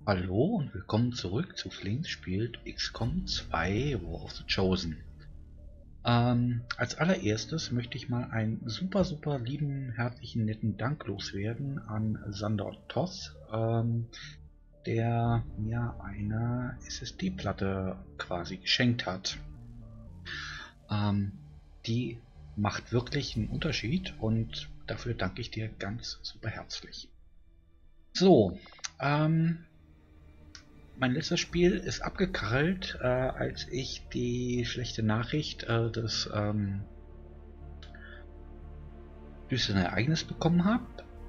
Hallo und willkommen zurück zu Flings spielt XCOM 2 War of the Chosen. Als allererstes möchte ich mal einen super lieben, herzlichen, netten Dank loswerden an Sander Toss, der mir eine SSD-Platte quasi geschenkt hat. Die macht wirklich einen Unterschied und dafür danke ich dir ganz super herzlich. So, mein letztes Spiel ist abgekackt, als ich die schlechte Nachricht des düsteren Ereignisses bekommen habe.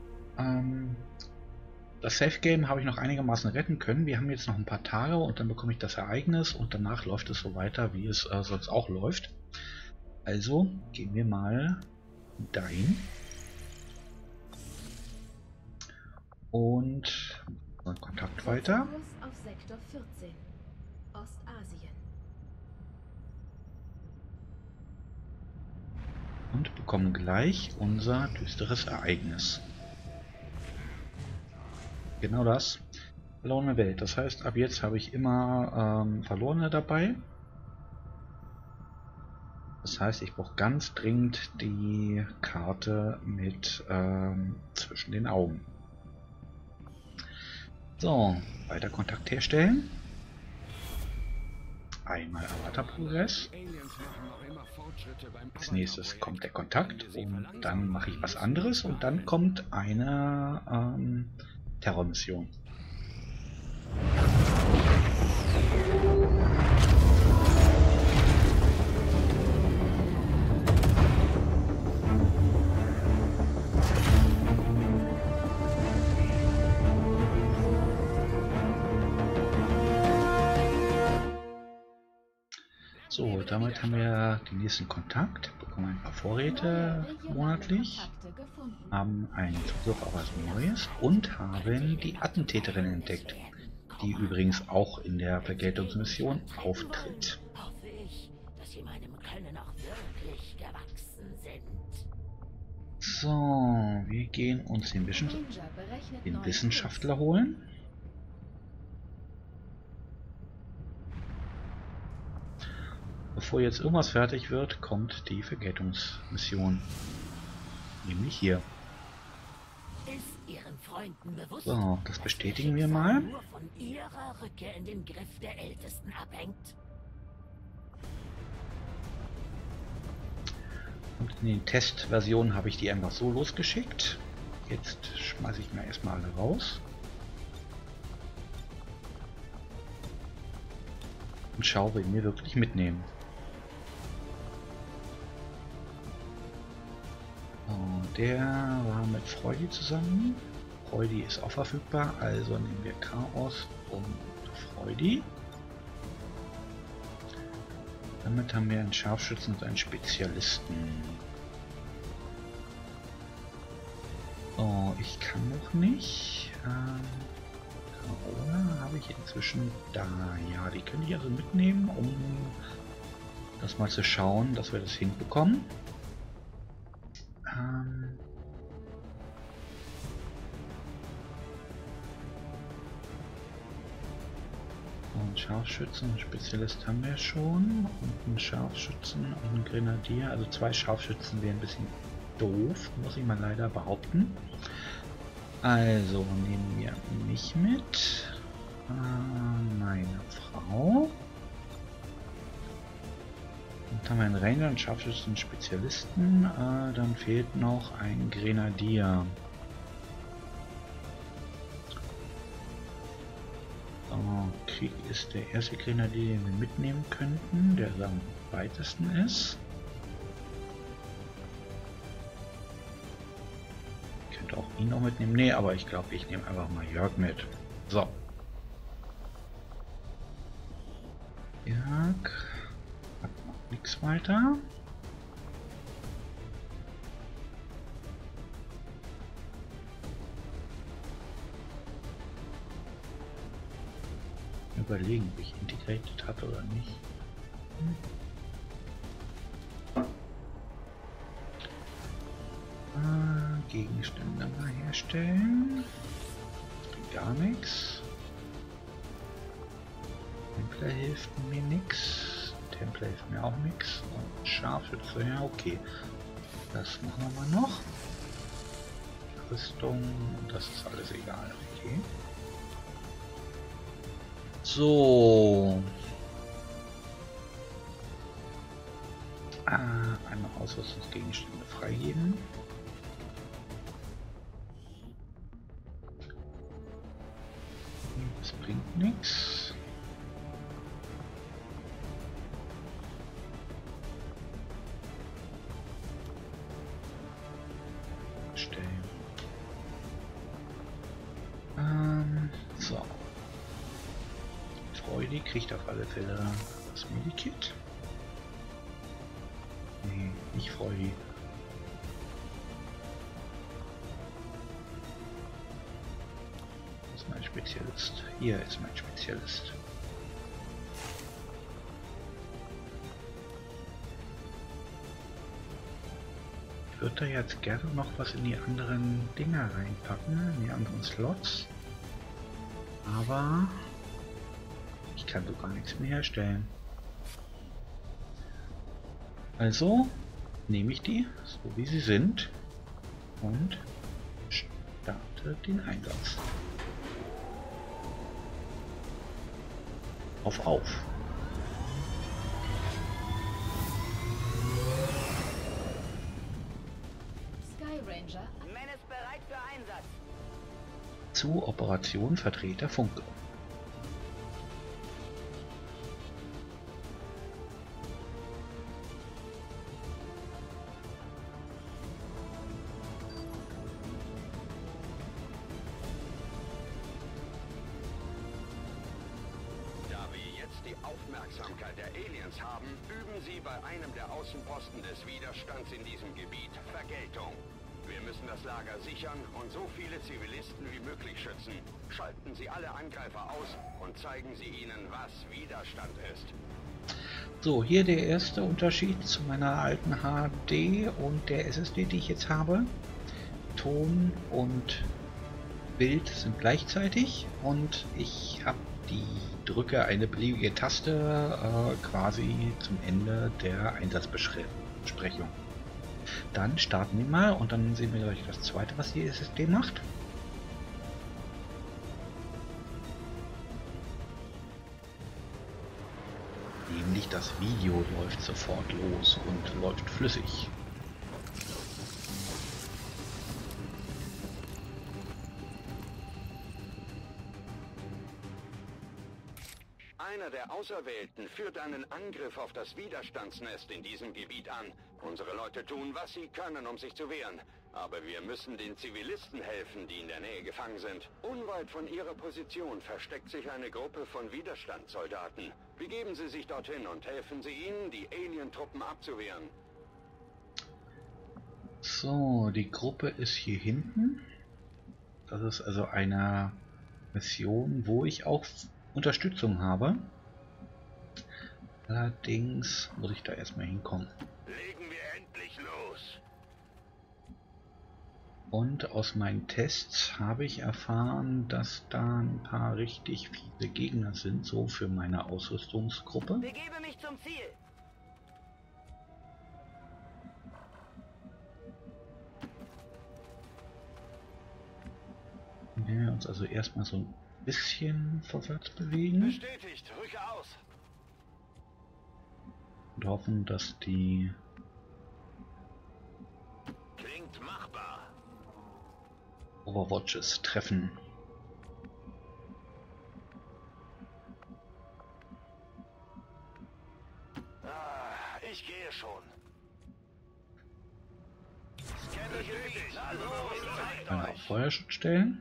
Das Safe Game habe ich noch einigermaßen retten können. Wir haben jetzt noch ein paar Tage und dann bekomme ich das Ereignis und danach läuft es so weiter, wie es sonst auch läuft. Also gehen wir mal dahin und Kontakt weiter. Auf Sektor 14, Ostasien. Und bekommen gleich unser düsteres Ereignis. Genau das. Verlorene Welt. Das heißt, ab jetzt habe ich immer Verlorene dabei. Das heißt, ich brauche ganz dringend die Karte mit zwischen den Augen. So, weiter Kontakt herstellen. Einmal Avatar-Progress. Als nächstes kommt der Kontakt und dann mache ich was anderes und dann kommt eine Terrormission. So, damit haben wir den nächsten Kontakt, bekommen ein paar Vorräte monatlich, haben einen Zugriff auf was Neues und haben die Attentäterin entdeckt, die übrigens auch in der Vergeltungsmission auftritt. Hoffe ich, dass sie meinem Können auch wirklich gewachsen sind. So, wir gehen uns den Wissenschaftler holen. Bevor jetzt irgendwas fertig wird, kommt die Vergeltungsmission. Nämlich hier. Ist Ihren Freunden bewusst, So, das bestätigen wir dass ihr mal. Schicksal nur von ihrer Rückkehr in den Griff der Ältesten abhängt? Und in den Testversionen habe ich die einfach so losgeschickt. Jetzt schmeiße ich mir erstmal alle raus. Und schaue, wen wir wirklich mitnehmen. Der war mit Freudy zusammen. Freudy ist auch verfügbar, also nehmen wir Chaos und Freudy. Damit haben wir einen Scharfschützen und einen Spezialisten. So, ich kann noch nicht. Carola habe ich inzwischen da. Ja, die könnte ich also mitnehmen, um das mal zu schauen, dass wir das hinbekommen. Und Scharfschützen und Spezialist haben wir schon. Und einen Scharfschützen und einen Grenadier. Also zwei Scharfschützen wären ein bisschen doof, muss ich mal leider behaupten. Also nehmen wir mich mit. Meine Frau. Und haben wir einen Ranger, einen Scharfschützen, einen Spezialisten. Dann fehlt noch ein Grenadier. Krieg ist der erste Grenadier, den wir mitnehmen könnten, der am weitesten ist. Ich könnte auch ihn noch mitnehmen. Nee, aber ich glaube, ich nehme einfach mal Jörg mit. So. Jörg hat noch nichts weiter. Überlegen, ob ich integrated habe oder nicht. Gegenstände mal herstellen. Gar nichts. Templer hilft mir nix. Templer hilft mir auch nix. Und Scharfschütze, ja okay. Das machen wir mal noch. Rüstung, das ist alles egal. Okay. So. Einmal Ausrüstungsgegenstände freigeben. Das bringt nichts. Stellen. So. Freude kriegt auf alle Fälle das Medikit. Nee, nicht Freude. Das ist mein Spezialist. Hier ist mein Spezialist. Ich würde da jetzt gerne noch was in die anderen Dinger reinpacken, in die anderen Slots. Aber ich kann so gar nichts mehr herstellen. Also nehme ich die, so wie sie sind, und starte den Einsatz. Auf. Sky Ranger. Menace bereit für Einsatz. Zu Operation Vertreter Funke. Aufmerksamkeit der Aliens haben, üben sie bei einem der Außenposten des Widerstands in diesem Gebiet Vergeltung. Wir müssen das Lager sichern und so viele Zivilisten wie möglich schützen. Schalten Sie alle Angreifer aus und zeigen Sie ihnen, was Widerstand ist. So, hier der erste Unterschied zu meiner alten HD und der SSD, die ich jetzt habe. Ton und Bild sind gleichzeitig und ich habe drücke eine beliebige Taste quasi zum Ende der Einsatzbesprechung. Dann starten wir mal und dann sehen wir gleich das zweite, was die SSD macht. Nämlich das Video läuft sofort los und läuft flüssig. Einer der Auserwählten führt einen Angriff auf das Widerstandsnest in diesem Gebiet an. Unsere Leute tun, was sie können, um sich zu wehren. Aber wir müssen den Zivilisten helfen, die in der Nähe gefangen sind. Unweit von ihrer Position versteckt sich eine Gruppe von Widerstandssoldaten. Begeben Sie sich dorthin und helfen Sie ihnen, die Alien-Truppen abzuwehren. So, die Gruppe ist hier hinten. Das ist also eine Mission, wo ich auch Unterstützung habe. Allerdings muss ich da erstmal hinkommen. Legen wir endlich los. Und aus meinen Tests habe ich erfahren, dass da ein paar richtig viele Gegner sind, so für meine Ausrüstungsgruppe. Begebe mich zum Ziel. Wenn wir uns also erstmal so ein bisschen vorwärts bewegen Bestätigt, rücke aus. und hoffen, dass die Klingt machbar. Overwatches treffen. Ich gehe schon. Scanner bestätigt. Na los, Einmal auf Feuerschutz stellen.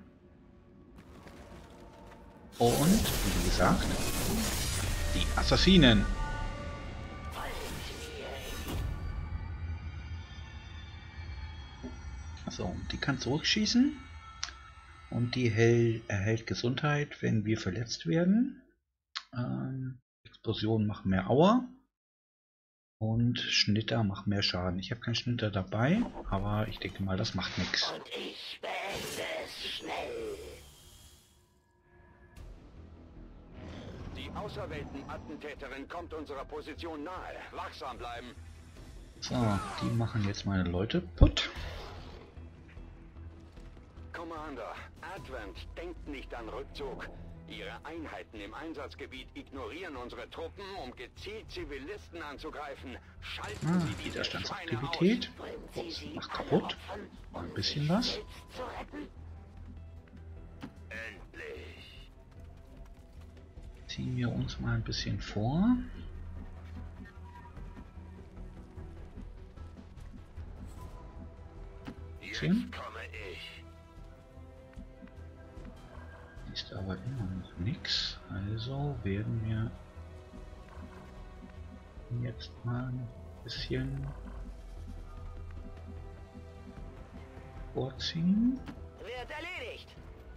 Und, wie gesagt, die Assassinen. So, die kann zurückschießen. Und die erhält Gesundheit, wenn wir verletzt werden. Explosionen machen mehr Aua. Und Schnitter machen mehr Schaden. Ich habe keinen Schnitter dabei, aber ich denke mal, das macht nichts. Und ich beende es schnell. Die Auserwählten-Attentäterin kommt unserer Position nahe. Wachsam bleiben. So, die machen jetzt meine Leute putt. Commander, Advent denkt nicht an Rückzug. Ihre Einheiten im Einsatzgebiet ignorieren unsere Truppen, um gezielt Zivilisten anzugreifen. Schalten Sie diese Schweine aus. Widerstandsaktivität. Ups, mach kaputt. Mal ein bisschen was. Endlich. Ziehen wir uns mal ein bisschen vor. Jetzt komme ich. Ist aber immer noch nichts. Also werden wir jetzt mal ein bisschen vorziehen. Wird erledigt.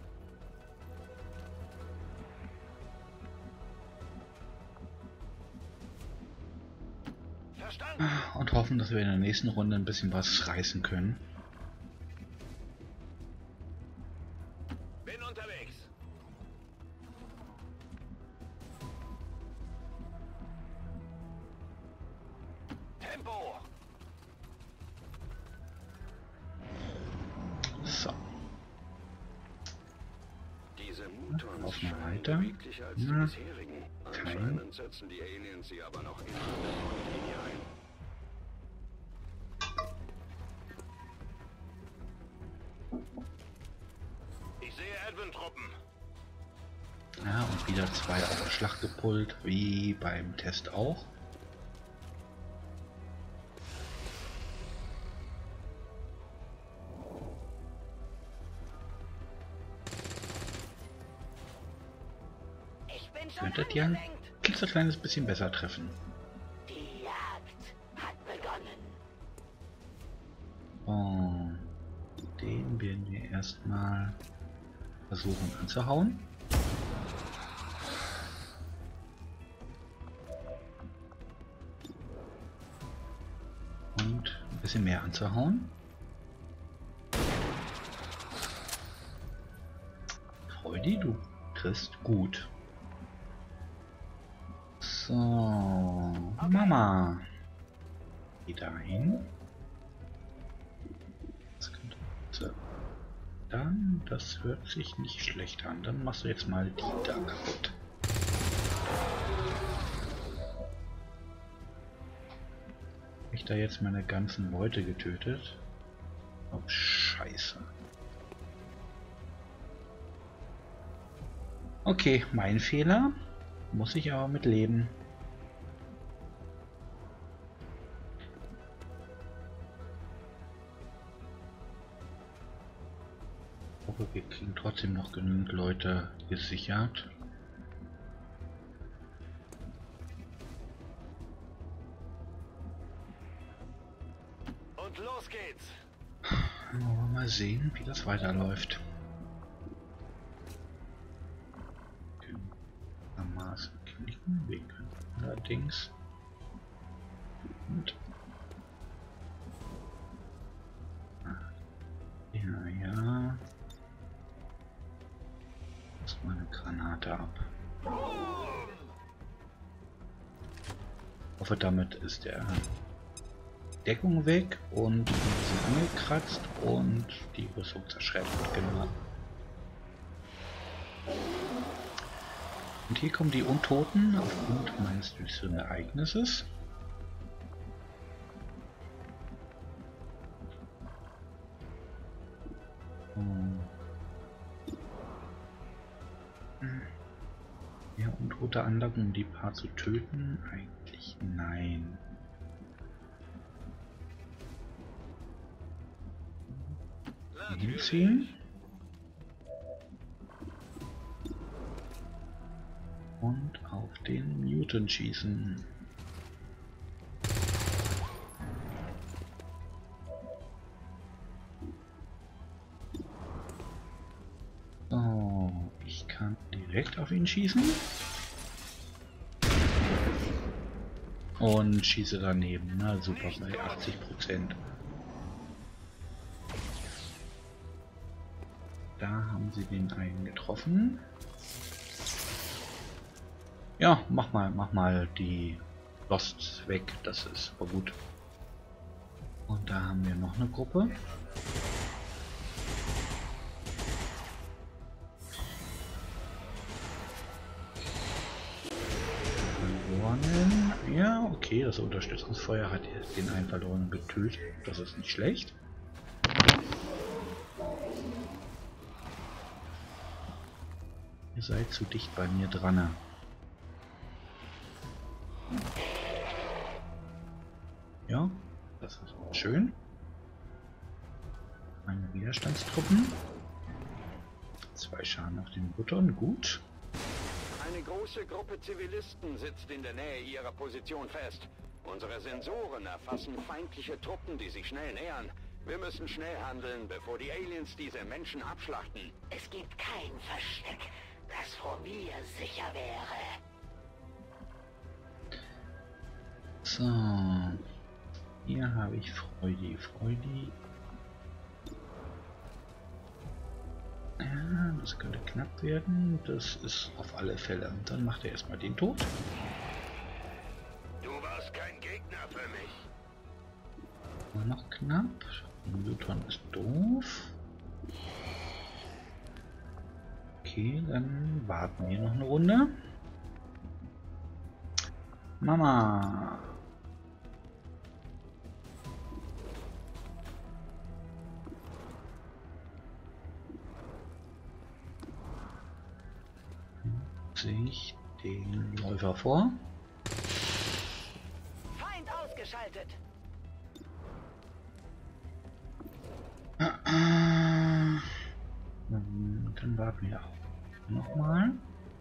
Verstanden. Und hoffen, dass wir in der nächsten Runde ein bisschen was reißen können. Bin unterwegs. Tempo. So, Diese Mutons Lauf mal scheinen weiter. beweglicher als die Na, bisherigen. Anscheinend setzen die Aliens sie aber noch in der Frontlinie ein. Ich sehe Advent-Truppen. ja, und wieder 2 auf der Schlacht gepult, wie beim Test auch. Ich bin schon Könntet ihr ein angelenkt. klitzekleines bisschen besser treffen. Die Jagd hat begonnen. Und den werden wir erstmal versuchen anzuhauen. Und ein bisschen mehr anzuhauen. Freudi, du kriegst gut. So, Mama. Geh dahin. Das könnte. So. Dann, das hört sich nicht schlecht an. Dann machst du jetzt mal die da kaputt. Hab ich da jetzt meine ganzen Leute getötet? Oh, Scheiße. Okay, mein Fehler. Muss ich aber mit leben. Aber wir kriegen trotzdem noch genügend Leute gesichert. Und los geht's. Wollen wir mal sehen, wie das weiterläuft. Maß knicken. Wir können allerdings und ja. Lass mal eine Granate ab. Ich hoffe, damit ist der Deckung weg und ein bisschen angekratzt und die Rüstung zerschreddert, genau. Und hier kommen die Untoten aufgrund meines düsteren Ereignisses. Ja, untote Anlagen, um die Paar zu töten? Eigentlich nein. Hinziehen. Und auf den Mutant schießen. So, ich kann direkt auf ihn schießen. Und schieße daneben. Na super, bei 80%. Da haben sie den einen getroffen. Ja, mach mal die Lost weg, das ist super gut. Und da haben wir noch eine Gruppe. Verlorenen. Ja, okay, das Unterstützungsfeuer hat den einen Verlorenen getötet. Das ist nicht schlecht. Ihr seid zu dicht bei mir dran. Ja, das ist schön. Meine Widerstandstruppen. 2 Schaden auf den Buttern, gut. Eine große Gruppe Zivilisten sitzt in der Nähe ihrer Position fest. Unsere Sensoren erfassen feindliche Truppen, die sich schnell nähern. Wir müssen schnell handeln, bevor die Aliens diese Menschen abschlachten. Es gibt kein Versteck, das vor mir sicher wäre. So. Hier habe ich Freude. Ja, das könnte knapp werden. Das ist auf alle Fälle. Und dann macht er erstmal den tot. Du warst kein Gegner für mich. Nur noch knapp. Newton ist doof. Okay, dann warten wir noch eine Runde. Mama. Sehe ich den Läufer vor. Feind ausgeschaltet. Dann warten wir auch nochmal.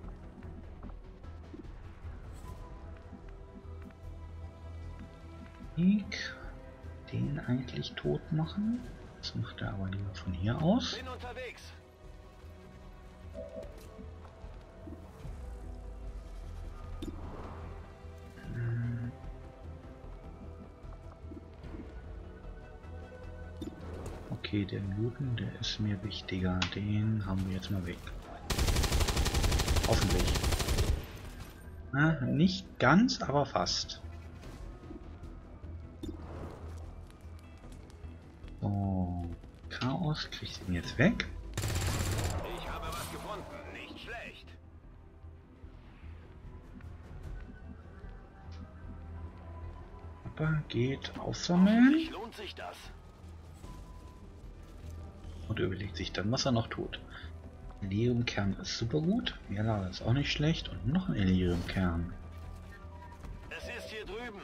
Den eigentlich tot machen. Das macht er aber lieber von hier aus. Bin unterwegs. Okay, der Newton, der ist mir wichtiger. Den haben wir jetzt mal weg. Hoffentlich. Na, nicht ganz, aber fast. So, Chaos kriegt ihn jetzt weg. Ich habe was gefunden. Nicht schlecht. Papa geht aufsammeln Lohnt sich das? und überlegt sich dann, was er noch tut. Eleriumkern ist super gut. Merlada ist auch nicht schlecht und noch ein Eleriumkern. Es ist hier drüben.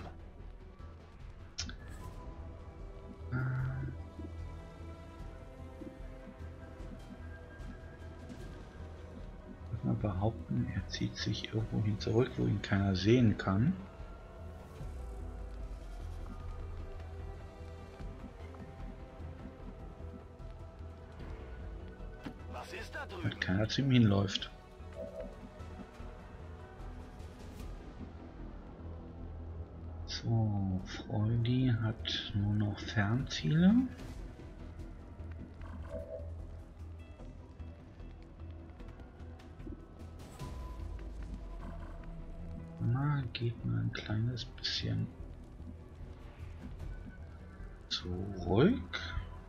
Ich würde mal behaupten, er zieht sich irgendwo hin zurück, wo ihn keiner sehen kann. Was ist da drüben? Weil keiner zu ihm hinläuft. So, Freudi hat nur noch Fernziele. Na, geht mal ein kleines bisschen zurück.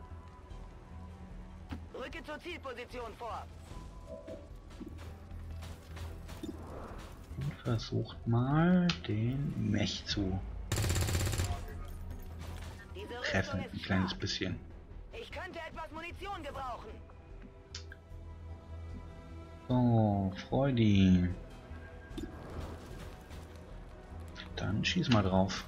Rücke zur Zielposition vor. Und versucht mal den Mech zu Diese treffen. Rüstung Ein ist kleines stark. bisschen. Ich könnte etwas Munition gebrauchen. So, Freudi. Dann schieß mal drauf.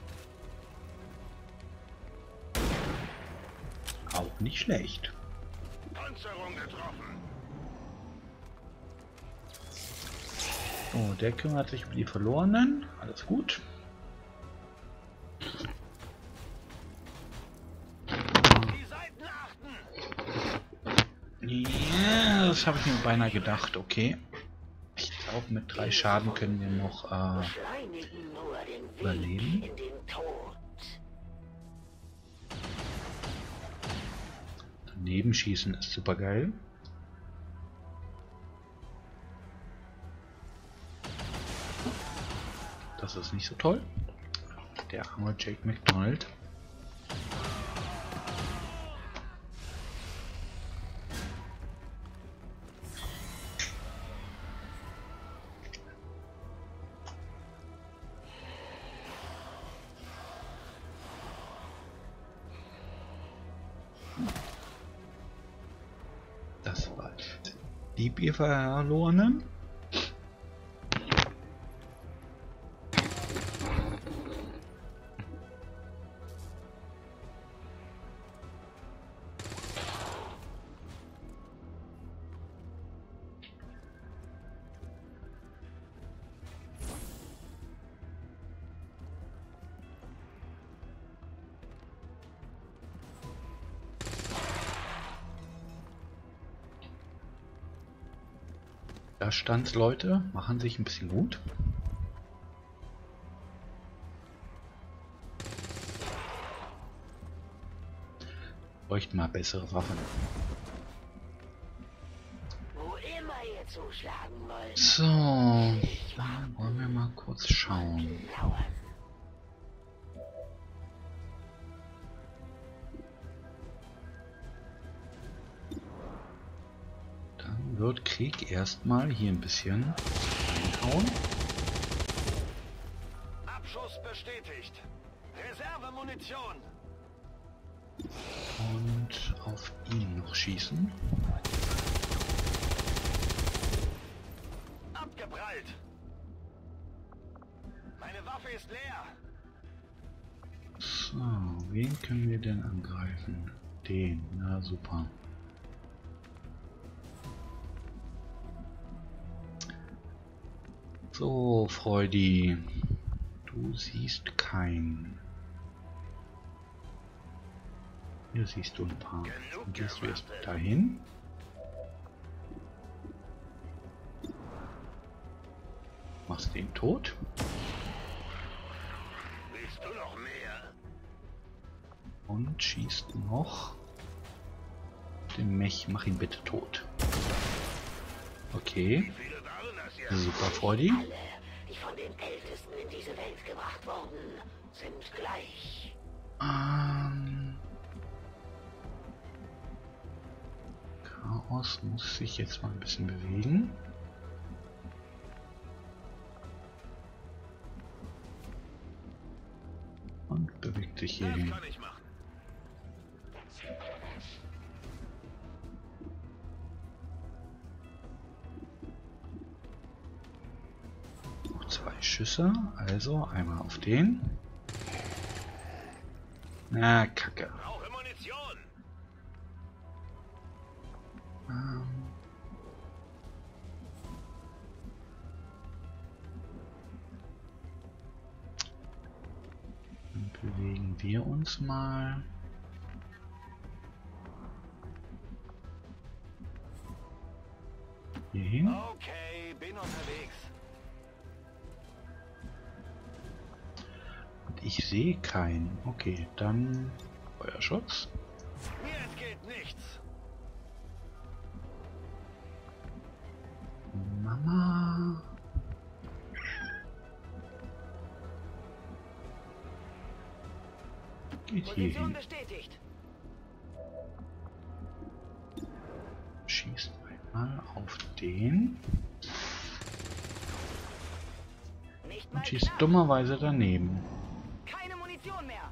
Auch nicht schlecht. Panzerung getroffen. So, der kümmert sich um die Verlorenen. Alles gut. Die Seiten achten. Ja, das habe ich mir beinahe gedacht. Okay. Ich glaube, mit 3 Schaden können wir noch Beschleunigen nur den Weg überleben. in den Tod. Daneben schießen ist super geil. Das ist nicht so toll. Der arme Jake McDonald. Das war die Verlorenen. Da stand's, Leute, machen sich ein bisschen gut. Bräuchten mal bessere Waffen. Wo immer ihr zuschlagen wollt. So, wollen wir mal kurz schauen. Lauern. Dann wird Krieg erstmal hier ein bisschen reinhauen. Abschuss bestätigt. Reservemunition. Und auf ihn noch schießen. Abgeprallt. Meine Waffe ist leer. So, wen können wir denn angreifen? Den, na super. So, Freudi, du siehst keinen. Hier siehst du ein paar. Dann gehst du erst dahin. Machst den tot. Willst du noch mehr? Und schießt noch den Mech. Mach ihn bitte tot. Okay. Wie viele waren das jetzt? Super, Freudi. Alle, die von den Ältesten in diese Welt gebracht wurden, sind gleich. Chaos muss sich jetzt mal ein bisschen bewegen. Und bewegt sich hier Das hin. kann ich machen. Noch 2 Schüsse, also einmal auf den. Na, Kacke. Brauche Munition. Dann bewegen wir uns mal. Hier hin. Okay, bin unterwegs. Und ich sehe keinen. Okay, dann Feuerschutz. Mir entgeht nichts. Mama. Geht hier Position hin. bestätigt. Schießt einmal auf den. Nicht mal Und schießt knapp. dummerweise daneben. Keine Munition mehr.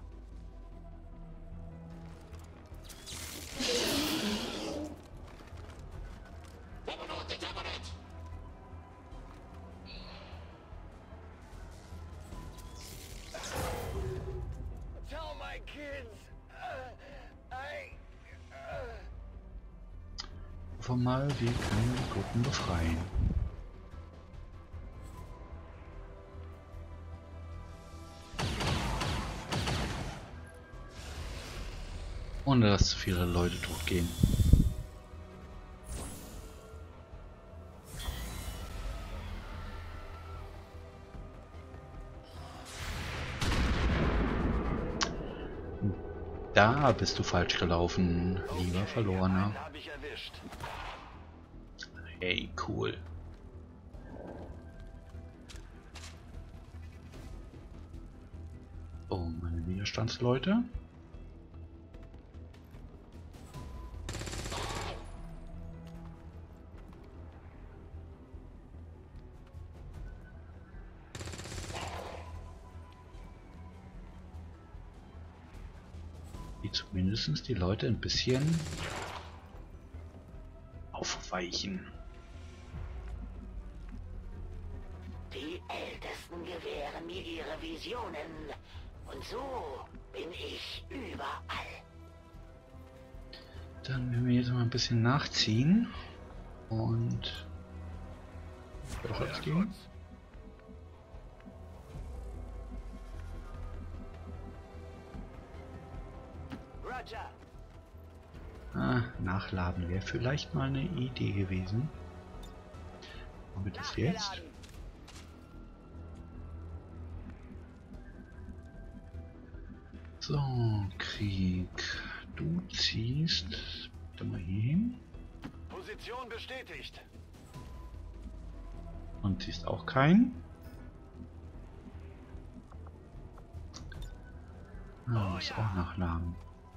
Tell my kids. Hoffen wir mal, wir können die Gruppen befreien. Ohne dass zu viele Leute durchgehen. Da bist du falsch gelaufen, lieber Verlorener. Habe ich erwischt. Hey, cool. Widerstandsleute. Die zumindest die Leute ein bisschen aufweichen. Die Ältesten gewähren mir ihre Visionen. Und so bin ich überall. Dann werden wir jetzt mal ein bisschen nachziehen und gehen. Roger. Nachladen wäre vielleicht mal eine Idee gewesen. Machen wir das jetzt? So, Krieg. Du ziehst bitte mal hier hin. Position bestätigt. Und ziehst auch keinen. Muss auch nachladen.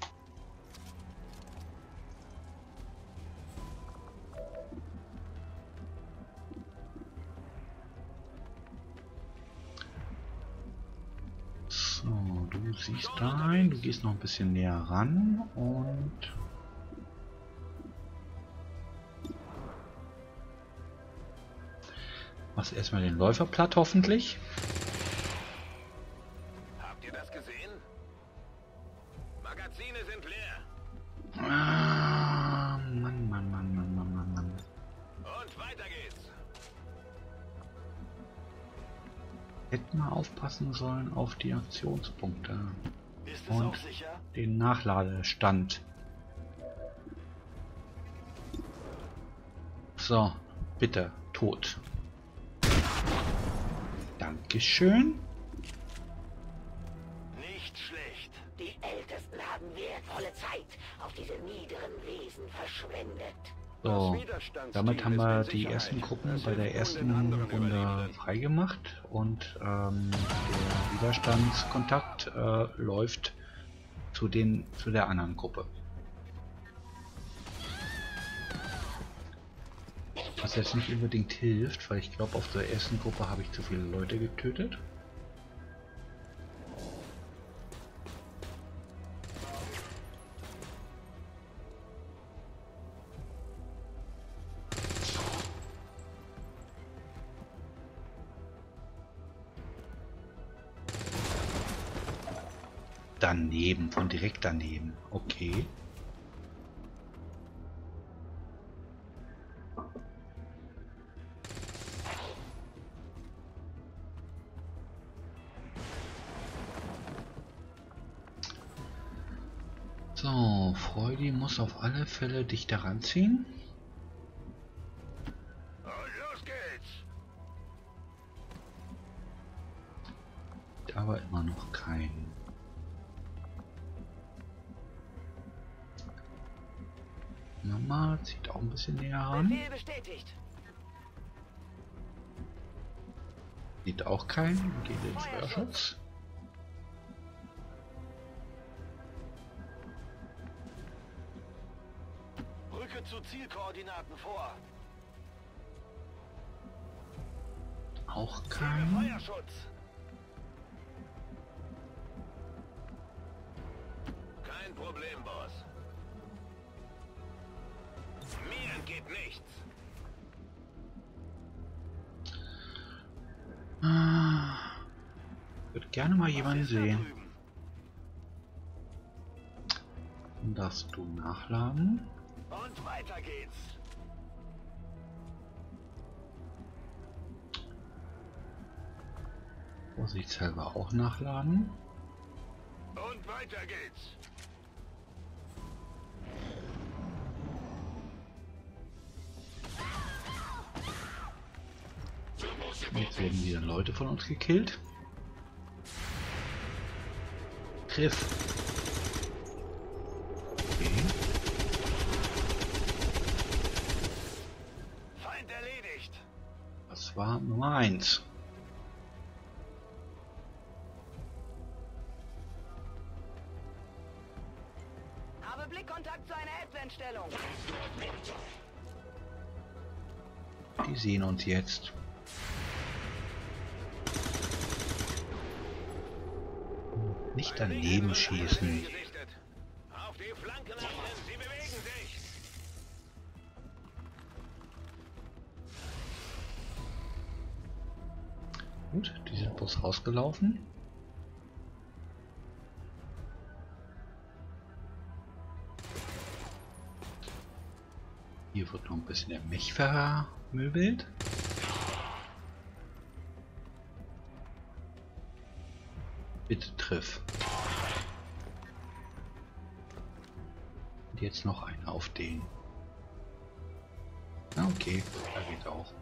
So, du siehst dahin, du gehst noch ein bisschen näher ran und machst erstmal den Läufer platt, hoffentlich. Habt ihr das gesehen? Magazine sind leer. Mann. Und weiter geht's. Hätten wir aufpassen sollen auf die Aktionspunkte Ist es und auch sicher? den Nachladestand. So, bitte, tot. Dankeschön. Nicht schlecht. Die Ältesten haben wertvolle Zeit auf diese niederen Wesen verschwendet. So, damit haben wir die ersten Gruppen bei der ersten Runde freigemacht und der Widerstandskontakt läuft zu der anderen Gruppe. Was jetzt nicht unbedingt hilft, weil ich glaube, auf der ersten Gruppe habe ich zu viele Leute getötet. Daneben, von direkt daneben. Okay. So, Freudi muss auf alle Fälle dich daran ziehen. Und los geht's. Aber immer noch kein. Mama zieht auch ein bisschen näher ran. Befehl bestätigt. Sieht auch kein. Geht in den Feuerschutz. Rücke zu Zielkoordinaten vor. Auch kein. Feuerschutz. Kein Problem, Boss. Mir entgeht nichts. Würde gerne mal jemanden Was ist da sehen. drüben? Darfst du nachladen? Und weiter geht's. Vorsichtshalber auch nachladen. Und weiter geht's. Jetzt werden wieder Leute von uns gekillt. Griff. Okay. Feind erledigt. Das war Nummer 1. sehen uns jetzt. Nicht daneben schießen. Auf die Flanken achten, sie bewegen sich. Gut, die sind bloß rausgelaufen. Hier wird noch ein bisschen der Mech vermöbelt. Bitte triff. Und jetzt noch einer auf den. Ah, okay, da geht auch.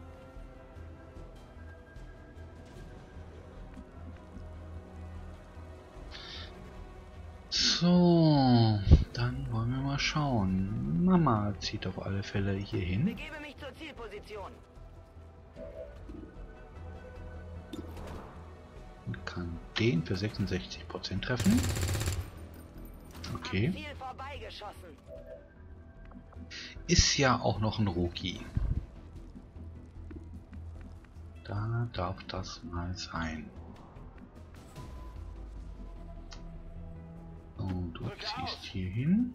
So, dann wollen wir mal schauen. Mama zieht auf alle Fälle hier hin. Begebe mich zur Zielposition. Und kann den für 66% treffen. Okay. Am Ziel vorbeigeschossen. Ist ja auch noch ein Rookie. Da darf das mal sein. So, du ziehst hier hin.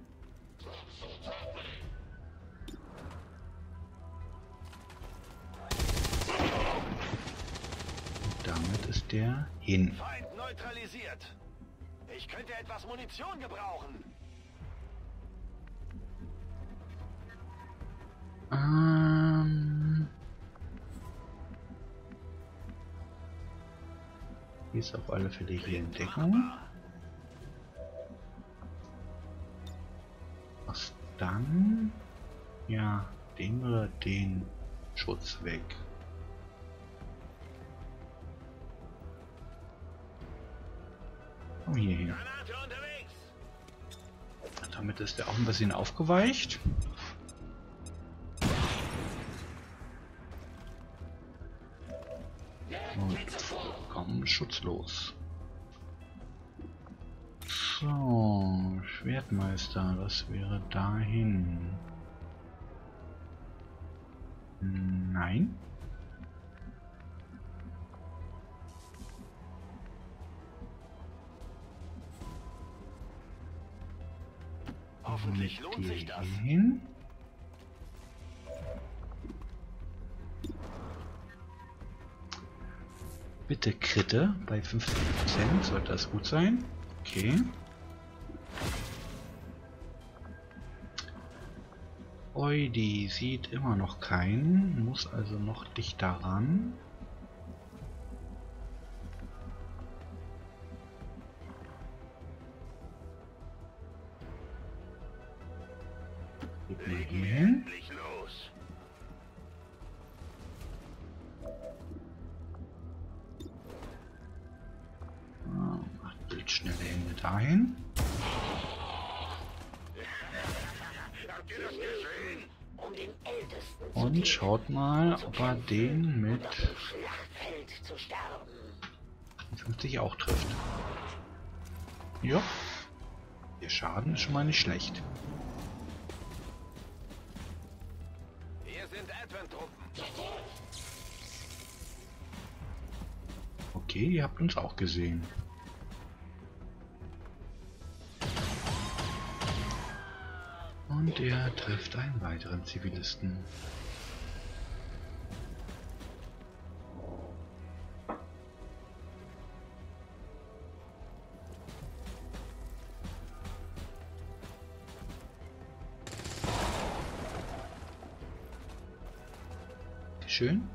Und damit ist der hin. Feind neutralisiert. Ich könnte etwas Munition gebrauchen. Die ist auf alle Fälle hier in Deckung. Was dann? Ja, den oder den Schutz weg. Komm hier hin. Granate unterwegs. Damit ist er auch ein bisschen aufgeweicht. Und vollkommen schutzlos. So, Schwertmeister, das wäre dahin. Nein. Hoffentlich lohnt sich das. Hin. Bitte Kritte bei 50%, sollte das gut sein. Okay. Eudi sieht immer noch keinen, muss also noch dichter ran. Geht mal hier hin. Endlich los. Macht bildschnelle Hände dahin. Habt ihr das gesehen? Um den Ältesten zu Und dienen, schaut mal, ob er den mit auf dem Schlachtfeld zu sterben. 50 auch trifft. Ja. Der Schaden ist schon mal nicht schlecht. Hier sind Advent-Truppen. Okay, ihr habt uns auch gesehen. Und er trifft einen weiteren Zivilisten. Schön.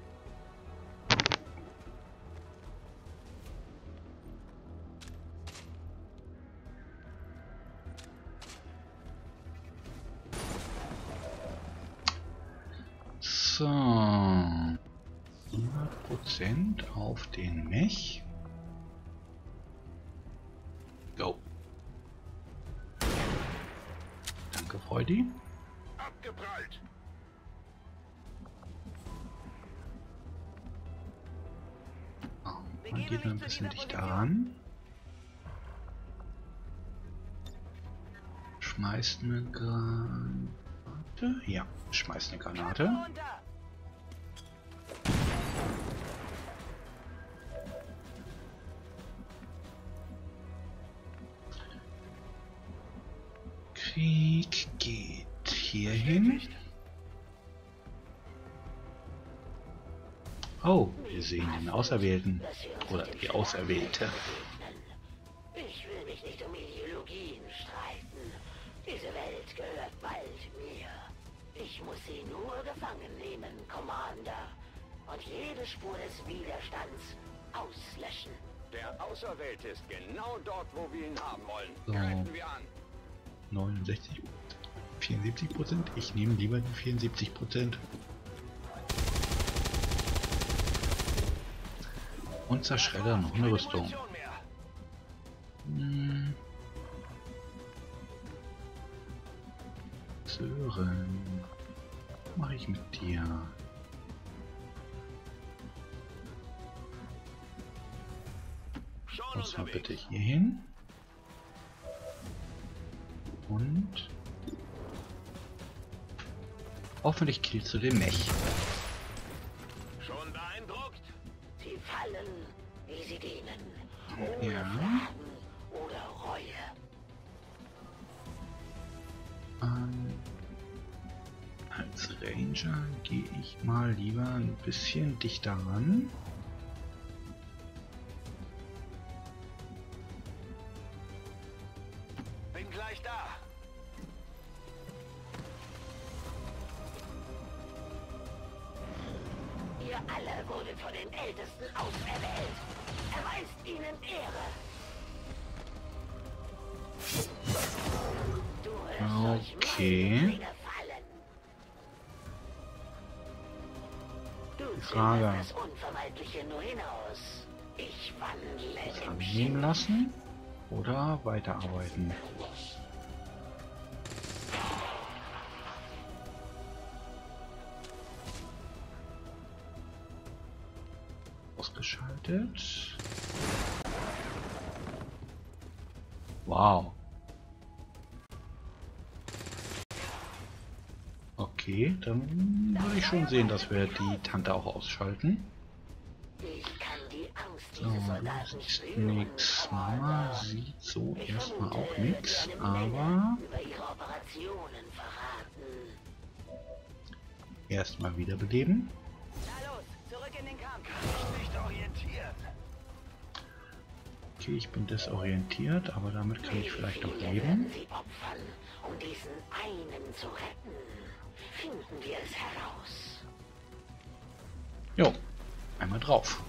So. 100% auf den Mech. Go. Danke, Freudi. Abgeprallt. Man geht noch ein bisschen dichter ran. Schmeißt eine Granate. Ja, schmeißt eine Granate. Runter. Weg geht hierhin. Oh, wir sehen den Auserwählten. Oder die Auserwählte. Ich will mich nicht um Ideologien streiten. Diese Welt gehört bald mir. Ich muss sie nur gefangen nehmen, Commander. Und jede Spur des Widerstands auslöschen. Der Auserwählte ist genau dort, wo wir ihn haben wollen. So. Greifen wir an. 69, 74%. Ich nehme lieber die 74%. Und zerschredder noch eine Rüstung. Sören, was mache ich mit dir? Das mal bitte hier hin. Und hoffentlich killst du den Mech. Schon beeindruckt? Sie fallen, wie sie dienen. Ja. Fragen oder Reue. Als Ranger gehe ich mal lieber ein bisschen dichter ran. Bin gleich da. Ihr alle wurdet von den Ältesten auserwählt. Erweist ihnen Ehre. Du hörst Okay. solch Dinge fallen. Du Frage. zögerst das Unvermeidliche nur hinaus. Ich wandle im Annehmen lassen oder weiterarbeiten. Ausgeschaltet. Wow. Okay, dann würde ich schon sehen, dass wir die Tante auch ausschalten. Ich kann die Angst So, dieses du Soldaten siehst spüren. nix. Mama sieht so Ich erstmal vermute, auch nix, sie werden aber Menge über ihre Operationen verraten. erstmal wiederbeleben. Na los, zurück in den Kampf. Nicht orientieren. Okay, ich bin desorientiert, aber damit kann ich vielleicht noch Viele leben. werden sie opfern, um diesen einen zu retten. Finden wir es heraus. Jo, einmal drauf.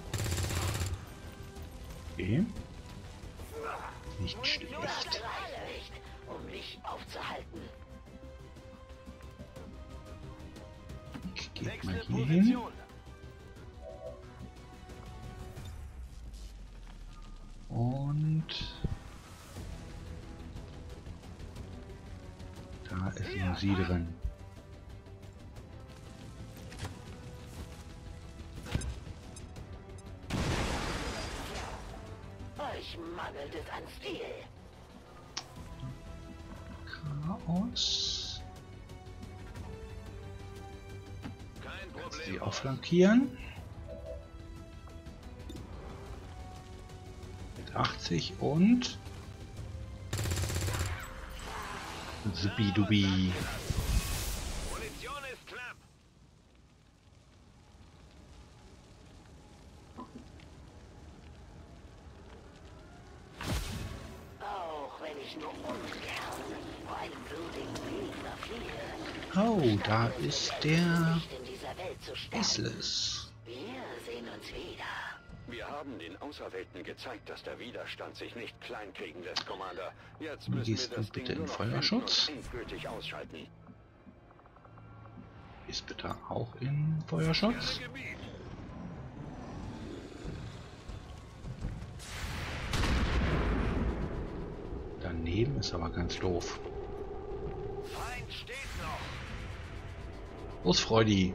Okay. Nicht Das schlecht. reicht nicht, um mich aufzuhalten. Ich gehe mal Wechsel hier hin. Position. Und da ist nur sie drin. Euch mangelt es an Stil. Chaos. Kein Problem. Sie auch flankieren. Mit 80 und Subidubi. Munition ist knapp. Auch wenn ich nur ungern vor einem würdigen Gegner fliehe. Oh, da ist der Nicht in dieser Welt zu sterben. Esles. Wir sehen uns wieder. Wir haben den Auserwählten gezeigt, dass der Widerstand sich nicht kleinkriegen lässt, Commander. Jetzt Wie müssen gehst wir du das Ding bitte in nur noch Feuerschutz? finden und endgültig ausschalten. Ist bitte auch in Feuerschutz. Gebiet. Daneben ist aber ganz doof. Feind steht noch. Los, Freudi.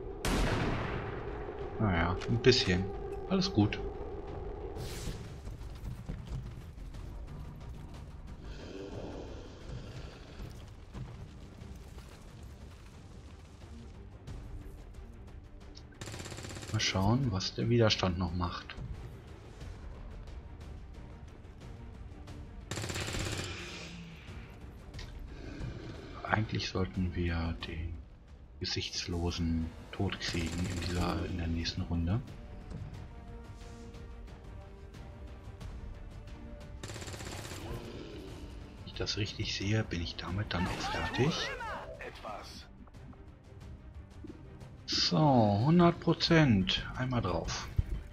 Naja, ein bisschen. Alles gut. Mal schauen, was der Widerstand noch macht. eigentlich sollten wir den Gesichtslosen tot kriegen in der nächsten Runde. Wenn ich das richtig sehe, bin ich damit dann auch fertig. So, 100%. Einmal drauf.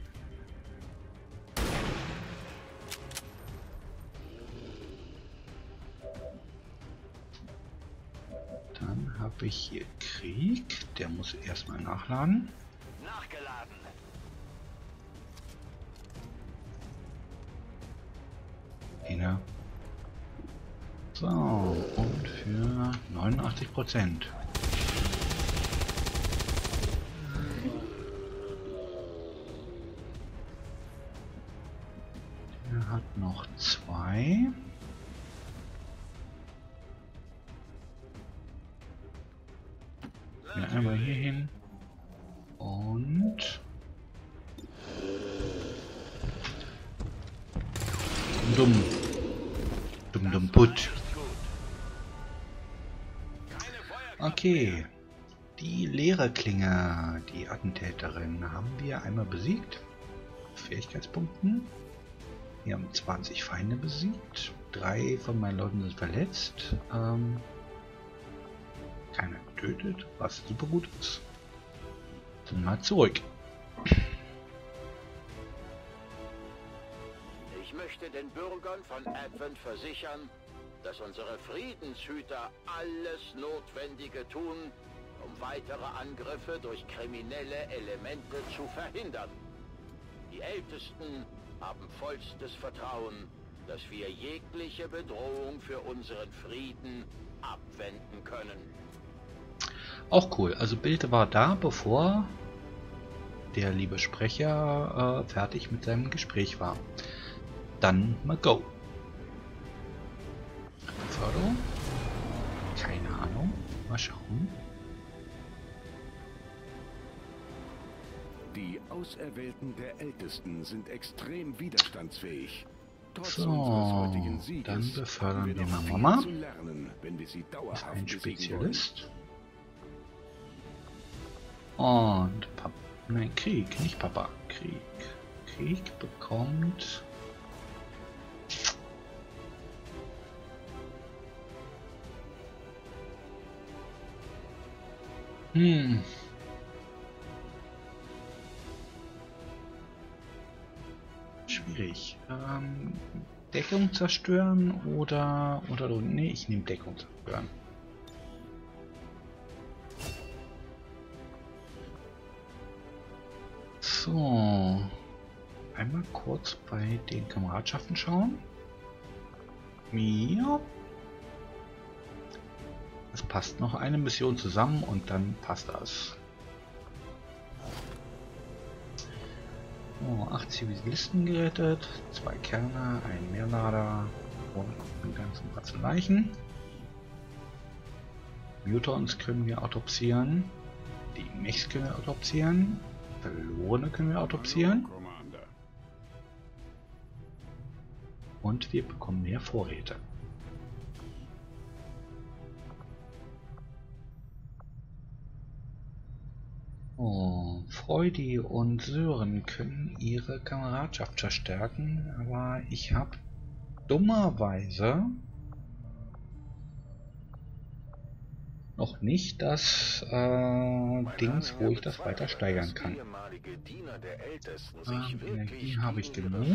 Dann habe ich hier Krieg. Der muss erstmal nachladen. Nachgeladen. Inne. So, und für 89%. Der hat noch 2. Ja, einmal hier hin. Und... Dumm. Dumm Put. Okay. Die Lehrerklinge, die Attentäterin, haben wir einmal besiegt. Fähigkeitspunkten. Wir haben 20 Feinde besiegt. 3 von meinen Leuten sind verletzt. Keiner getötet, was super gut ist. Dann mal zurück. Ich möchte den Bürgern von Advent versichern, dass unsere Friedenshüter alles Notwendige tun, um weitere Angriffe durch kriminelle Elemente zu verhindern. Die Ältesten haben vollstes Vertrauen, dass wir jegliche Bedrohung für unseren Frieden abwenden können. Auch cool. Also Bild war da, bevor der liebe Sprecher fertig mit seinem Gespräch war. Dann mal go. Beförderung? Keine Ahnung. Mal schauen. Die Auserwählten der Ältesten sind extrem widerstandsfähig. Trotz So, unseres heutigen Sieges dann befördern haben wir noch mal viel Mama. zu lernen, wenn wir sie Ist dauerhaft ein besiegen Spezialist. Und nein, Krieg, nicht Papa. Krieg. Krieg bekommt... Schwierig. Deckung zerstören oder nee, ich nehme Deckung zerstören. So, einmal kurz bei den Kameradschaften schauen. Ja. Es passt noch eine Mission zusammen und dann passt das. Oh, 8 Zivilisten gerettet, 2 Kerner, ein Mehrlader und einen ganzen Batzen Leichen. Mutons können wir autopsieren, die Mechs können wir autopsieren, Verlorene können wir autopsieren und wir bekommen mehr Vorräte. Oh, Freudi und Sören können ihre Kameradschaft verstärken, aber ich habe dummerweise noch nicht das Dings, wo ich das weiter steigern kann. Energie habe ich genug.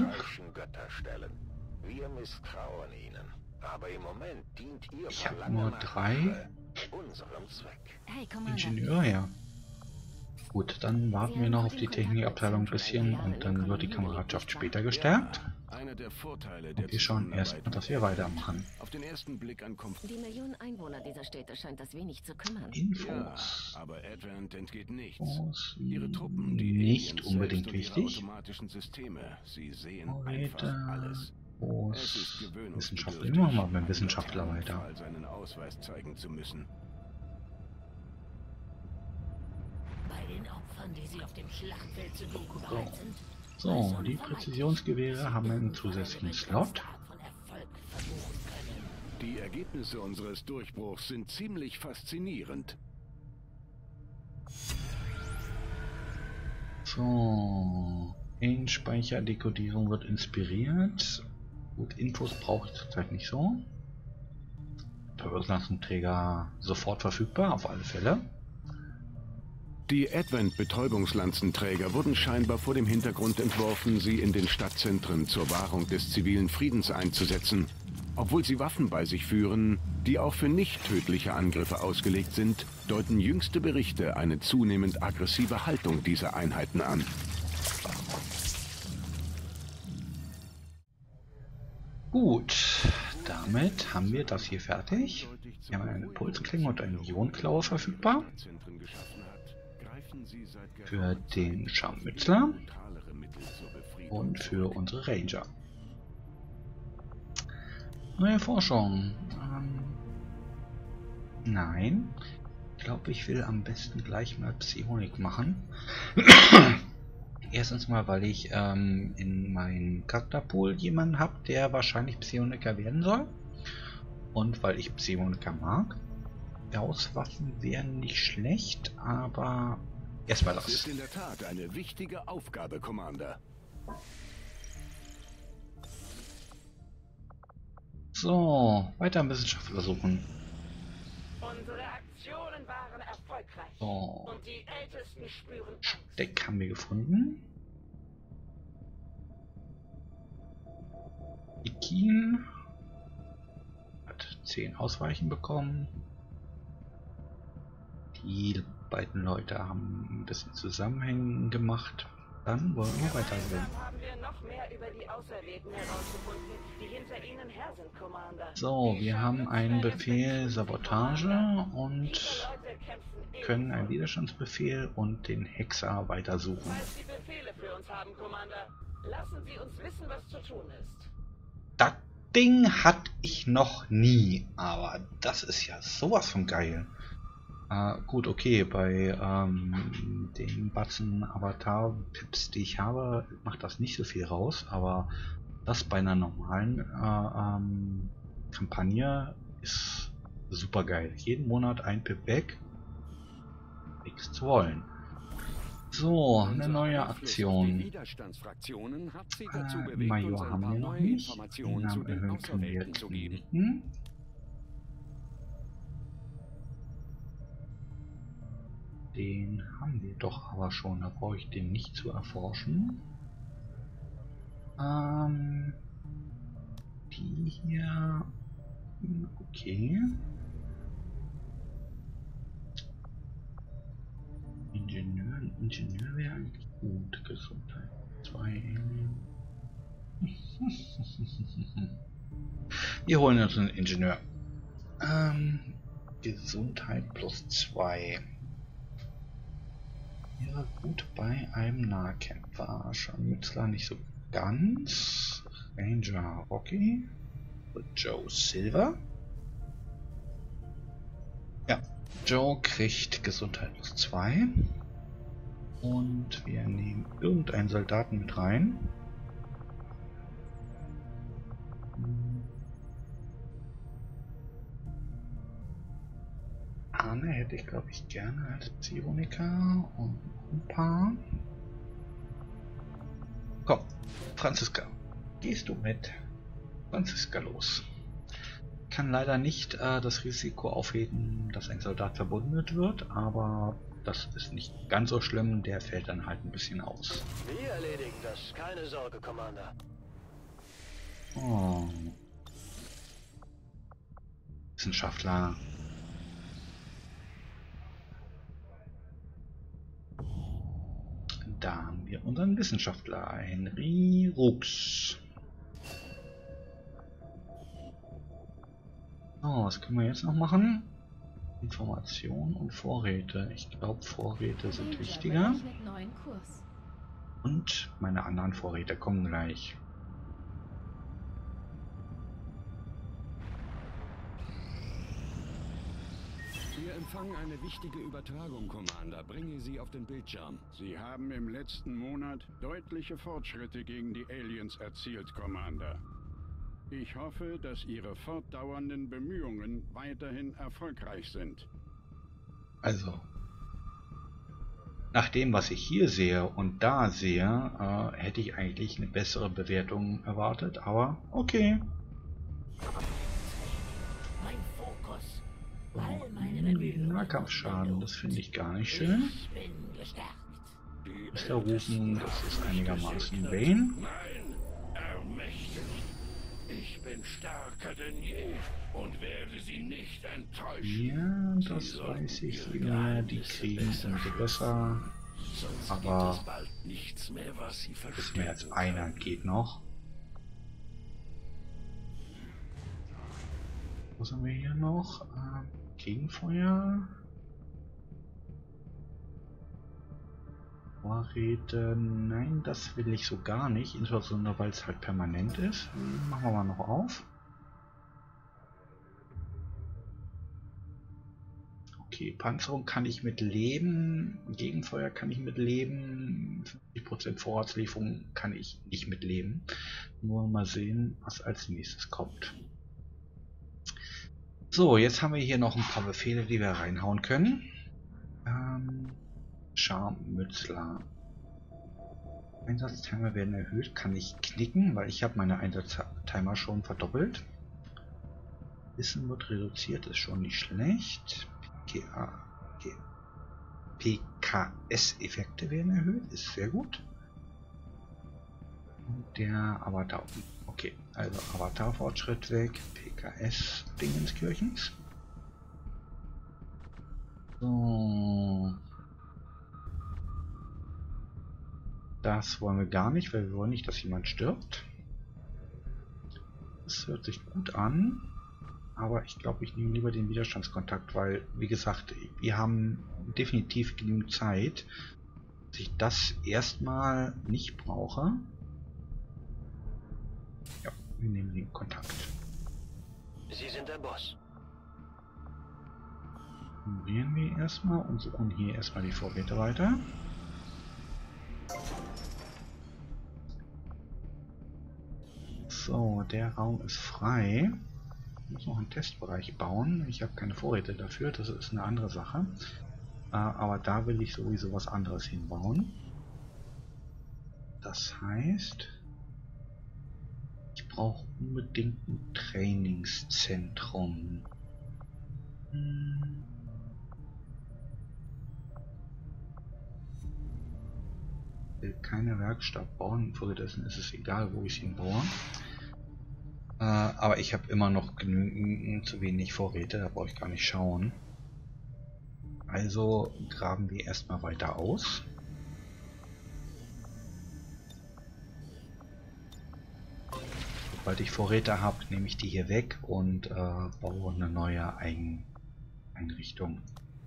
Ich habe nur 3 Ingenieure, ja. Gut, dann warten wir noch auf die Technikabteilung ein bisschen und dann wird die Kameradschaft später gestärkt. Und wir schauen erstmal, dass wir weitermachen. Auf den ersten Blick ankommt. Die Millionen Einwohner dieser Städte scheint das wenig zu kümmern. Infos. Ja, aber Advent entgeht nichts. Infos Ihre Truppen, die nicht Aliens unbedingt selbst und ihre wichtig. automatischen Systeme, sie sehen Vorräte, einfach alles. Es ist Wissenschaftler. gewöhnungsbedürftig, Immer mal beim Wissenschaftler einem weiter. Fall seinen Ausweis zeigen zu müssen. Bei den Opfern, die sie auf dem Schlachtfeld zu bieten bereit sind. So, die Präzisionsgewehre haben einen zusätzlichen Slot. Die Ergebnisse unseres Durchbruchs sind ziemlich faszinierend. So, In-Speicher-Dekodierung wird inspiriert. Gut, Infos brauche ich zurzeit nicht so. Betäubungslastenträger sofort verfügbar, auf alle Fälle. Die Advent-Betäubungslanzenträger wurden scheinbar vor dem Hintergrund entworfen, sie in den Stadtzentren zur Wahrung des zivilen Friedens einzusetzen. Obwohl sie Waffen bei sich führen, die auch für nicht tödliche Angriffe ausgelegt sind, deuten jüngste Berichte eine zunehmend aggressive Haltung dieser Einheiten an. Gut, damit haben wir das hier fertig. Wir haben eine Pulsklinge und eine Ionenklaue verfügbar. Für den Scharmützler und für unsere Ranger. Neue Forschung. Nein. Ich glaube, ich will am besten gleich mal Psionik machen. Erstens mal, weil ich in meinem Charakterpool jemanden habe, der wahrscheinlich Psioniker werden soll. Und weil ich Psioniker mag. Gauss-Waffen wären nicht schlecht, aber erstmal das. Das ist in der Tat eine wichtige Aufgabe, Commander. So, weiter Wissenschaftler suchen. Unsere Aktionen waren erfolgreich. So, Und die Ältesten spüren Angst. Deck haben wir gefunden. Ikin hat 10 Ausweichen bekommen. Die beiden Leute haben ein bisschen Zusammenhängen gemacht. Dann wollen wir weitersehen. Gemeinsam haben wir noch mehr über die Auserwählten herausgefunden, die hinter ihnen her sind, Commander. So, wir haben einen Befehl Sabotage und Diese Leute kämpfen können einen Widerstandsbefehl und den Hexer weitersuchen. Falls Sie Befehle für uns haben, Commander, lassen Sie uns wissen, was zu tun ist. Das Ding hatte ich noch nie, aber das ist ja sowas von geil. Gut, okay, bei den Batzen Avatar-Pips, die ich habe, macht das nicht so viel raus, aber das bei einer normalen Kampagne ist super geil. Jeden Monat ein Pip weg, nichts zu wollen. So, eine neue Aktion. Major haben wir noch nicht. Den Namen erhöhen können wir knicken. Den haben wir doch aber schon, da brauche ich den nicht zu erforschen. Die hier... Okay. Ingenieur wäre eigentlich gut. Gesundheit 2. Wir holen uns einen Ingenieur. Gesundheit +2. Wäre gut bei einem Nahkämpfer. Scharmützler nicht so ganz. Ranger Rocky. Joe Silver. Ja, Joe kriegt Gesundheit +2. Und wir nehmen irgendeinen Soldaten mit rein. Arne hätte ich, glaube ich, gerne als Psioniker und ein paar. Komm, Franziska, gehst du mit? Franziska los. Kann leider nicht das Risiko aufheben, dass ein Soldat verbündet wird, aber das ist nicht ganz so schlimm, der fällt dann halt ein bisschen aus. Wir erledigen das, keine Sorge, Commander. Oh. Wissenschaftler. Da haben wir unseren Wissenschaftler, Henry Rux. So, was können wir jetzt noch machen? Information und Vorräte. Ich glaube, Vorräte sind Ranger wichtiger. berechnet neuen Kurs. Und meine anderen Vorräte kommen gleich. Wir empfangen eine wichtige Übertragung, Commander. Bringe sie auf den Bildschirm. Sie haben im letzten Monat deutliche Fortschritte gegen die Aliens erzielt, Commander. Ich hoffe, dass Ihre fortdauernden Bemühungen weiterhin erfolgreich sind. Also, nach dem, was ich hier sehe und da sehe, hätte ich eigentlich eine bessere Bewertung erwartet, aber okay. Mein Fokus. All meine Bemühungen. Nahkampfschaden, das finde ich gar nicht schön. Ich bin gestärkt. Mr. Rufen, das ist einigermaßen Bane. Nein, ermächtigt. Ich bin stärker denn je und werde sie nicht enttäuschen. Ja, das weiß ich. Je mehr die kriegen, umso besser. Aber Nichts mehr, was sie bis mehr als einer geht noch. Was haben wir hier noch? Gegenfeuer. Vorräte, nein, das will ich so gar nicht, insbesondere weil es halt permanent ist. Machen wir mal noch auf. Okay, Panzerung kann ich mit leben, Gegenfeuer kann ich mit leben, 50% Vorratslieferung kann ich nicht mit leben. Nur mal sehen, was als nächstes kommt. So, jetzt haben wir hier noch ein paar Befehle, die wir reinhauen können. Scharmützler. Einsatztimer werden erhöht, kann ich knicken, weil ich habe meine Einsatztimer schon verdoppelt. Wissen wird reduziert, ist schon nicht schlecht. PKS-Effekte werden erhöht, ist sehr gut. Und der Avatar. Okay, also Avatar-Fortschritt weg, PKS-Dingenskirchens. So. Das wollen wir gar nicht, weil wir wollen nicht, dass jemand stirbt. Das hört sich gut an. Aber ich glaube, ich nehme lieber den Widerstandskontakt, weil, wie gesagt, wir haben definitiv genügend Zeit, dass ich das erstmal nicht brauche. Ja, wir nehmen den Kontakt. Sie sind der Boss. Ignorieren wir erstmal und suchen hier erstmal die Vorräte weiter. So, der Raum ist frei. Ich muss noch einen Testbereich bauen. Ich habe keine Vorräte dafür, das ist eine andere Sache. Aber da will ich sowieso was anderes hinbauen. Das heißt, ich brauche unbedingt ein Trainingszentrum. Ich will keine Werkstatt bauen, infolgedessen ist es egal, wo ich es hinbaue. Aber ich habe immer noch genügend zu wenig Vorräte, da brauche ich gar nicht schauen. Also graben wir erstmal weiter aus. Sobald ich Vorräte habe, nehme ich die hier weg und baue eine neue Einrichtung.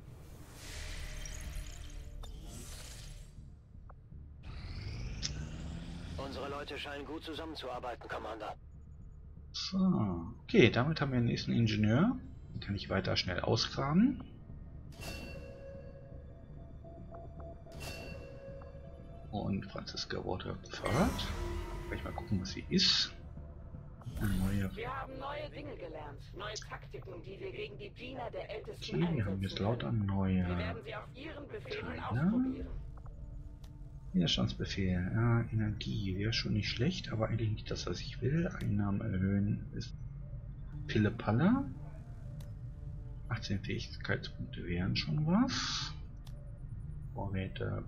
Unsere Leute scheinen gut zusammenzuarbeiten, Commander. So, okay, damit haben wir den nächsten Ingenieur. Den kann ich weiter schnell ausgraben. Und Franziska wurde befördert. Gleich mal gucken, was sie ist. Wir haben neue Dinge gelernt, neue Taktiken, die wir gegen die Diener der Ältesten Okay, wir haben jetzt lauter neue Wir werden sie auf ihren Befehlen Teile. ausprobieren. Widerstandsbefehl, ja, Energie wäre schon nicht schlecht, aber eigentlich nicht das, was ich will. Einnahmen erhöhen ist Pille-Palle. 18 Fähigkeitspunkte wären schon was. Vorräte.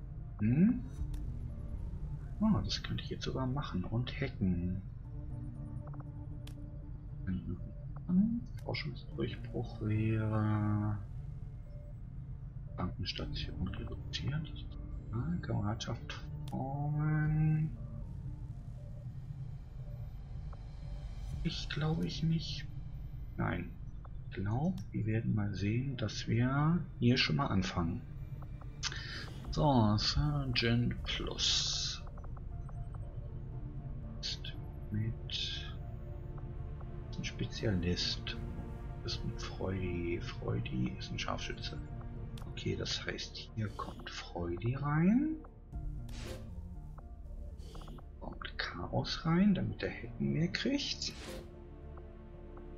Oh, das könnte ich jetzt sogar machen und hacken. Forschungsdurchbruch wäre Krankenstation reduziert. Kameradschaft formen. Ich glaube ich nicht. Nein. Ich glaube, wir werden mal sehen, dass wir hier schon mal anfangen. So, Sergeant Plus. Ist mit ein Spezialist. Ist mit Freudy. Freudy ist ein Scharfschütze. Okay, das heißt, hier kommt Freudy rein. Kommt Chaos rein, damit der Hacken mehr kriegt.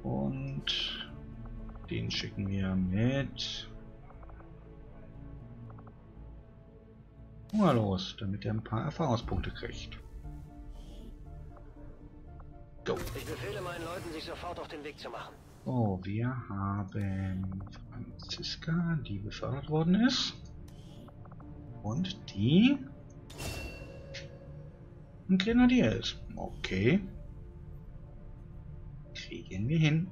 Und den schicken wir mit Hunger los, damit er ein paar Erfahrungspunkte kriegt. Go. Ich befehle meinen Leuten, sich sofort auf den Weg zu machen. Oh, wir haben Franziska, die befördert worden ist. Und die ein Grenadier ist. Okay. Kriegen wir hin.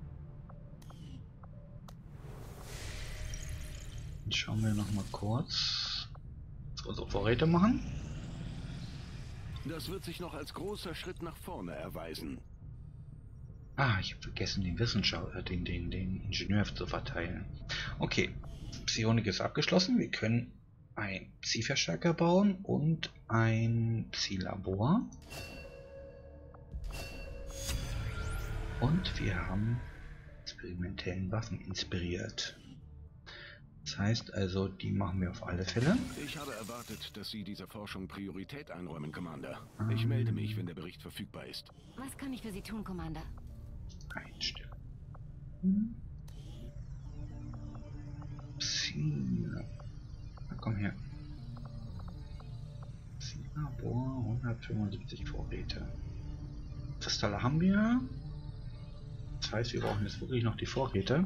Dann schauen wir noch mal kurz, was unsere Vorräte machen. Das wird sich noch als großer Schritt nach vorne erweisen. Ah, ich habe vergessen, den Wissenschaftler, den Ingenieur zu verteilen. Okay, Psionik ist abgeschlossen. Wir können ein Psi-Verstärker bauen und ein Psi-Labor. Und wir haben experimentellen Waffen inspiriert. Das heißt also, die machen wir auf alle Fälle. Ich habe erwartet, dass Sie dieser Forschung Priorität einräumen, Commander. Ich melde mich, wenn der Bericht verfügbar ist. Was kann ich für Sie tun, Commander? Einstellen. Na, komm her. Labor 175 Vorräte. Kristalle haben wir. Das heißt, wir brauchen jetzt wirklich noch die Vorräte.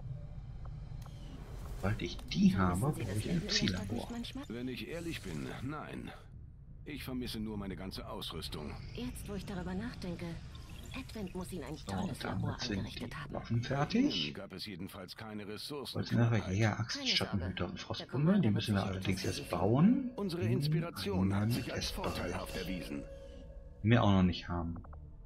Sobald ich die habe, brauche ich ein Psi-Labor. Wenn ich ehrlich bin, nein. Ich vermisse nur meine ganze Ausrüstung. Jetzt, wo ich darüber nachdenke, Advent muss Ihnen ein tolles Labor Damit sind eingerichtet die haben. Waffen fertig. Nun gab es jedenfalls keine Ressourcen. Was sind nachher hier? Axt, Schattenhüter und Frostbombe. Die müssen wir allerdings erst bauen. Unsere Inspiration hat sich als vorteilhaft erwiesen. Die wir auch noch nicht haben.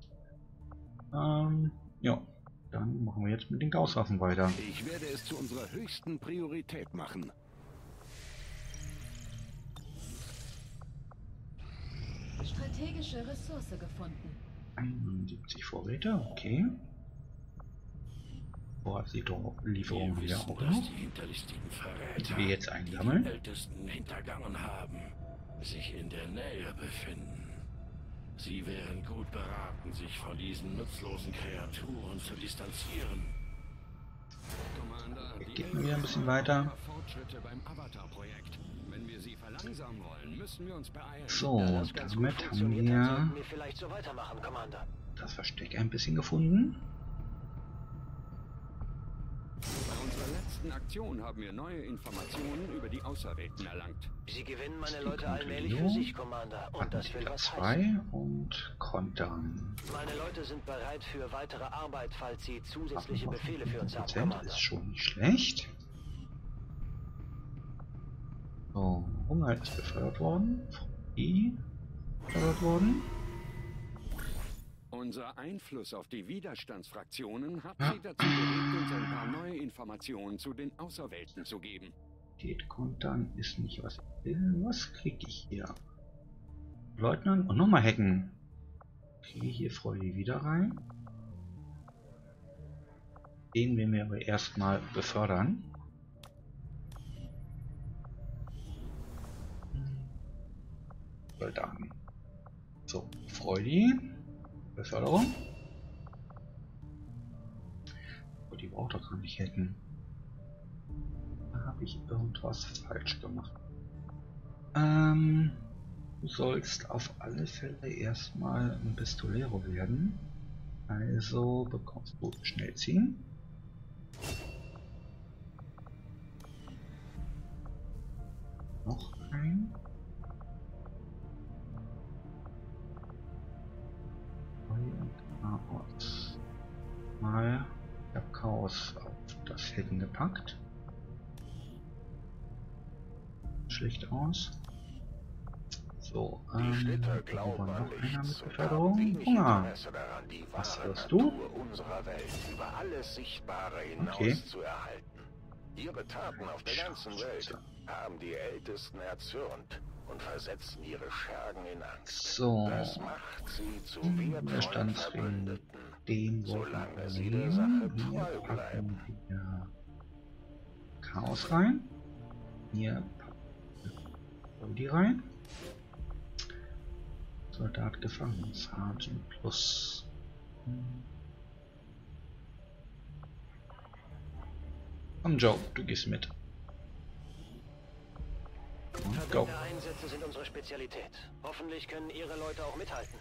Ja. Dann machen wir jetzt mit den Gausswaffen weiter. Ich werde es zu unserer höchsten Priorität machen. Strategische Ressource gefunden. 71 Vorräte, okay. Vorratslieferung haben wir auch noch. Die hinterlistigen Die Verräter, wir jetzt die einsammeln. Ältesten hintergangen haben, sich in der Nähe befinden. Sie wären gut beraten, sich von diesen nutzlosen Kreaturen zu distanzieren. Commander, Geht mal wieder ein bisschen weiter. Fortschritte beim Avatar-Projekt. Wenn wir sie verlangsamen wollen, müssen wir uns beeilen. So, Das ganz gut damit haben funktioniert hat, sollten wir wir vielleicht so weitermachen, Commander. das Versteck ein bisschen gefunden. Bei unserer letzten Aktion haben wir neue Informationen über die Auserwählten erlangt. Sie gewinnen meine Leute allmählich für sich, Commander. Und das will Attentäter was 2 heißen. und Kontern. Meine Leute sind bereit für weitere Arbeit, falls sie zusätzliche Befehle für uns haben, 5% Commander. ist schon nicht schlecht. So, Hunger ist befördert worden. I befördert worden. Unser Einfluss auf die Widerstandsfraktionen hat sie dazu bewegt, uns ein paar neue Informationen zu den Auserwählten zu geben. Kontern ist nicht was ich will. Was krieg ich hier? Leutnant und nochmal hacken. Okay, hier Freude wieder rein. Den werden wir aber erstmal befördern. Soldaten. So, Freude. Beförderung. Oh, die braucht doch gar nicht hacken. Da habe ich irgendwas falsch gemacht. Du sollst auf alle Fälle erstmal ein Pistolero werden. Also bekommst du schnell ziehen. Noch ein. Chaos. Mal, ich habe Chaos auf das Hacken gepackt. Schlecht aus. So, Die Schlitter da glauben war an noch einer mit nichts und haben Beförderung. wenig Hunger. Interesse daran, die Was wahre hörst du? Natur unserer Welt über alles Sichtbare hinaus Okay. zu erhalten. Ihre Taten auf der ganzen Welt haben die Ältesten erzürnt und versetzen ihre Schergen in Angst. So, Das macht sie zu wertvollen Widerstandsring. Verbündeten, Den solange wollen sie wir der Sache nehmen. Hier treu packen bleiben. wir Chaos rein. Hier packen wir die rein. Soldat gefangen. Sergeant plus. Komm Joe, du gehst mit. Und go. Einsätze sind unsere Spezialität. Hoffentlich können Ihre Leute auch mithalten.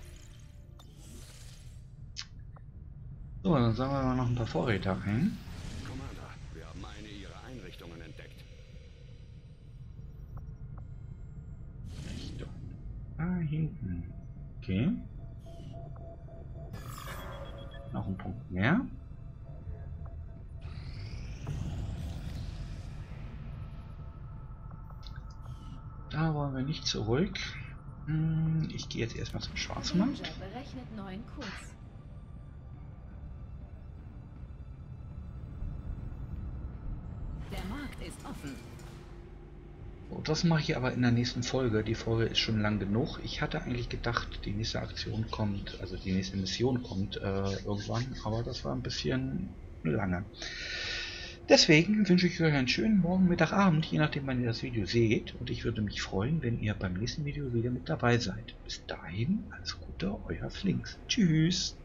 So, dann sagen wir mal noch ein paar Vorräte ein. Commander, wir haben eine Ihrer Einrichtungen entdeckt. Ah, hinten. Okay. Noch ein Punkt mehr. Da wollen wir nicht zurück. Ich gehe jetzt erstmal zum Schwarzmarkt. Ranger berechnet neuen Kurs. Der Markt ist offen. So, das mache ich aber in der nächsten Folge. Die Folge ist schon lang genug. Ich hatte eigentlich gedacht, die nächste Aktion kommt, also die nächste Mission kommt irgendwann, aber das war ein bisschen lange. Deswegen wünsche ich euch einen schönen Morgen, Mittag, Abend, je nachdem wann ihr das Video seht. Und ich würde mich freuen, wenn ihr beim nächsten Video wieder mit dabei seid. Bis dahin, alles Gute, euer Flinks. Tschüss.